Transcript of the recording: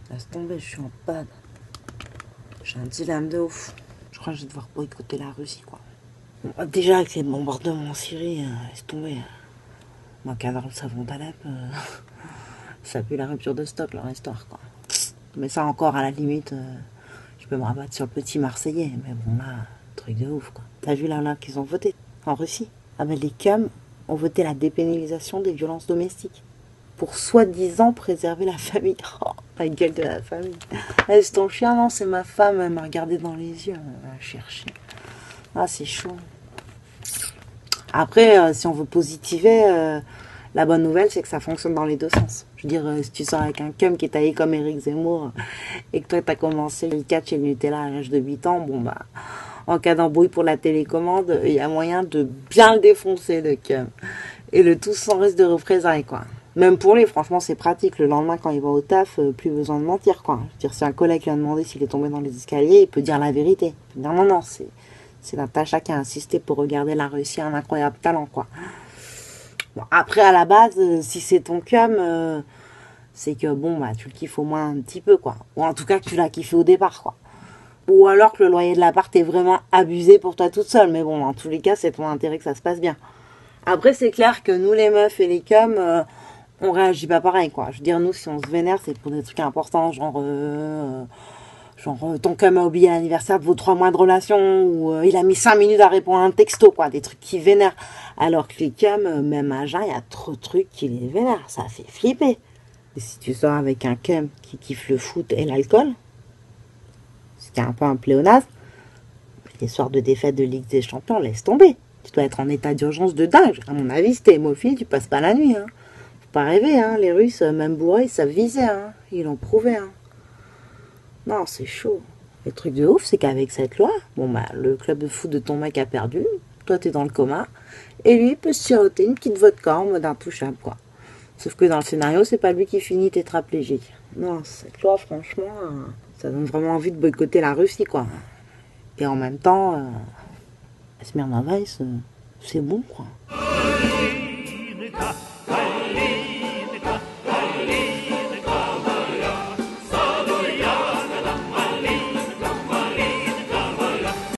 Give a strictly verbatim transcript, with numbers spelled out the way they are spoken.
Laisse tomber, je suis en panne. J'ai un dilemme de ouf. Je crois que je vais devoir boycotter la Russie, quoi. Bon, déjà, avec ces bombardements en Syrie, euh, laisse tomber. Moi, qu'avant le savon d'Alep, euh, ça pue la rupture de stock, leur histoire, quoi. Mais ça, encore, à la limite, euh, je peux me rabattre sur le petit Marseillais. Mais bon, là, truc de ouf, quoi. T'as vu, là, là, qu'ils ont voté en Russie? Ah ben, les C U M ont voté la dépénalisation des violences domestiques. Pour soi-disant préserver la famille. Oh, la gueule de la famille. Est-ce ton chien? Non, c'est ma femme. Elle m'a regardé dans les yeux. Elle m'a cherché. Ah, c'est chaud. Après, euh, si on veut positiver, euh, la bonne nouvelle, c'est que ça fonctionne dans les deux sens. Je veux dire, euh, si tu sors avec un cum qui est taillé comme Éric Zemmour et que toi, t'as commencé le catch et le Nutella à l'âge de huit ans, bon, bah, en cas d'embrouille pour la télécommande, il y a moyen de bien le défoncer, le cum. Et le tout sans risque de représailles, quoi. Même pour lui, franchement, c'est pratique. Le lendemain, quand il va au taf, euh, plus besoin de mentir, quoi. Je veux dire, si un collègue lui a demandé s'il est tombé dans les escaliers, il peut dire la vérité. Il peut dire non, non, c'est, c'est Natacha qui a insisté pour regarder la Russie, un incroyable talent, quoi. Bon, après, à la base, euh, si c'est ton cum, euh, c'est que, bon, bah, tu le kiffes au moins un petit peu, quoi. Ou en tout cas, que tu l'as kiffé au départ, quoi. Ou alors que le loyer de l'appart est vraiment abusé pour toi toute seule. Mais bon, en tous les cas, c'est ton intérêt que ça se passe bien. Après, c'est clair que nous, les meufs et les cums, euh, on réagit pas pareil, quoi. Je veux dire, nous, si on se vénère, c'est pour des trucs importants, genre, euh, genre euh, ton cum a oublié l'anniversaire de vos trois mois de relation, ou euh, il a mis cinq minutes à répondre à un texto, quoi. Des trucs qui vénèrent. Alors que les cums, euh, même à jeun, il y a trop de trucs qui les vénèrent. Ça fait flipper. Et si tu sors avec un cum qui kiffe le foot et l'alcool, ce qui est un peu un pléonasme, les soirs de défaite de Ligue des Champions, laisse tomber. Tu dois être en état d'urgence de dingue. À mon avis, si t'es hémophile, tu passes pas la nuit. Hein. Faut pas rêver, hein. Les Russes, même bourrés, ils savent viser. Hein. Ils l'ont prouvé. Hein. Non, c'est chaud. Le truc de ouf, c'est qu'avec cette loi, bon bah, le club de foot de ton mec a perdu. Toi, t'es dans le coma. Et lui, il peut se siroter une petite vodka en mode intouchable, quoi. Sauf que dans le scénario, c'est pas lui qui finit tétraplégique. Non, cette loi, franchement, euh, ça donne vraiment envie de boycotter la Russie, quoi. Et en même temps... Euh, Smirnoff Ice, c'est bon, quoi.